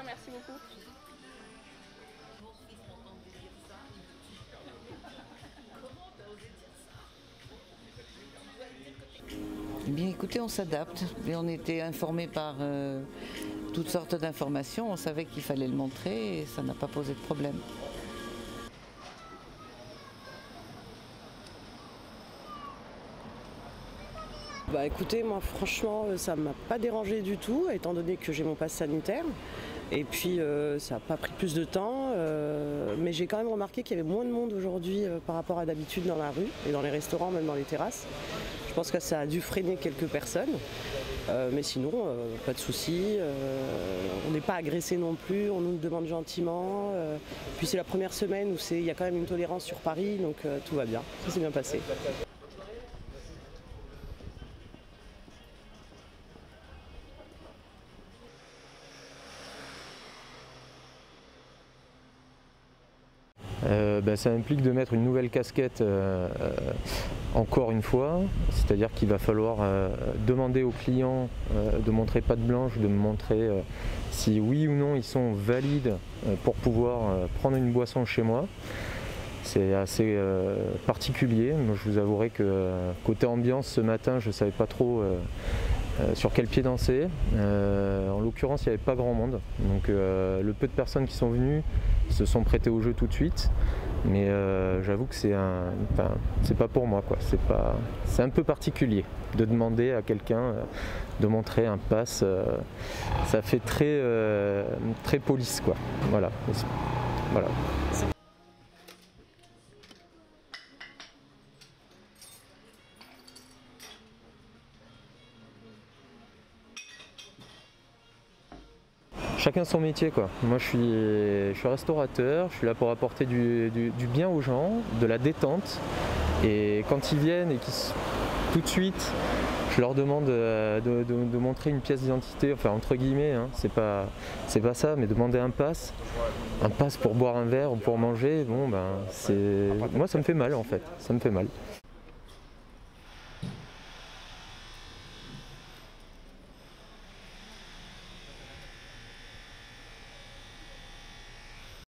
merci beaucoup. Eh bien écoutez, on s'adapte. Et on était informés par toutes sortes d'informations. On savait qu'il fallait le montrer et ça n'a pas posé de problème. Bah écoutez, moi franchement ça m'a pas dérangé du tout étant donné que j'ai mon passe sanitaire et puis ça n'a pas pris plus de temps mais j'ai quand même remarqué qu'il y avait moins de monde aujourd'hui par rapport à d'habitude dans la rue et dans les restaurants, même dans les terrasses. Je pense que ça a dû freiner quelques personnes mais sinon pas de soucis, on n'est pas agressé non plus, on nous demande gentiment puis c'est la première semaine où il y a quand même une tolérance sur Paris donc tout va bien, ça s'est bien passé. Ça implique de mettre une nouvelle casquette encore une fois, c'est-à-dire qu'il va falloir demander aux clients de montrer patte blanche, de me montrer si oui ou non ils sont valides pour pouvoir prendre une boisson chez moi. C'est assez particulier. Moi, je vous avouerai que côté ambiance ce matin je ne savais pas trop sur quel pied danser. En l'occurrence il n'y avait pas grand monde, donc le peu de personnes qui sont venues se sont prêtées au jeu tout de suite, mais j'avoue que c'est pas pour moi quoi. C'est un peu particulier de demander à quelqu'un de montrer un pass, ça fait très police quoi. Voilà. Chacun son métier quoi. Moi je suis restaurateur, je suis là pour apporter du bien aux gens, de la détente. Et quand ils viennent et tout de suite je leur demande de montrer une pièce d'identité, enfin entre guillemets, hein, c'est pas ça, mais demander un pass pour boire un verre ou pour manger, bon ben moi ça me fait mal en fait, ça me fait mal.